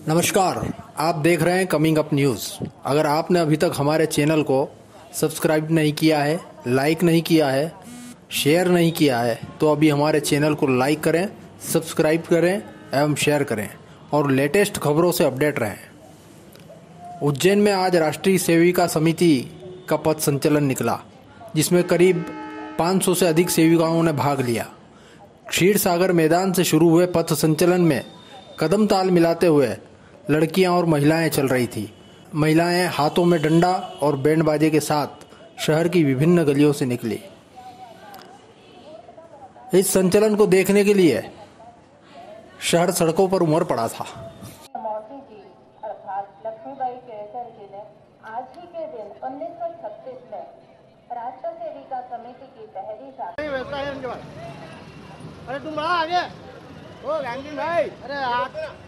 नमस्कार, आप देख रहे हैं कमिंग अप न्यूज़। अगर आपने अभी तक हमारे चैनल को सब्सक्राइब नहीं किया है, लाइक नहीं किया है, शेयर नहीं किया है, तो अभी हमारे चैनल को लाइक करें, सब्सक्राइब करें एवं शेयर करें और लेटेस्ट खबरों से अपडेट रहें। उज्जैन में आज राष्ट्रीय सेविका समिति का पथ संचलन निकला, जिसमें करीब 500 से अधिक सेविकाओं ने भाग लिया। क्षीर सागर मैदान से शुरू हुए पथ संचलन में कदम ताल मिलाते हुए लड़कियां और महिलाएं चल रही थी। महिलाएं हाथों में डंडा और बैंड बाजे के साथ शहर की विभिन्न गलियों से निकली। इस संचलन को देखने के लिए शहर सड़कों पर उमड़ पड़ा था। मौसी जी अर्थात लक्ष्मीबाई केसर जी ने आज ही के दिन 1936 में राष्ट्र सेविका समिति की पहली शाखा। अरे तुम आगे, ओ गांधी भाई, अरे आप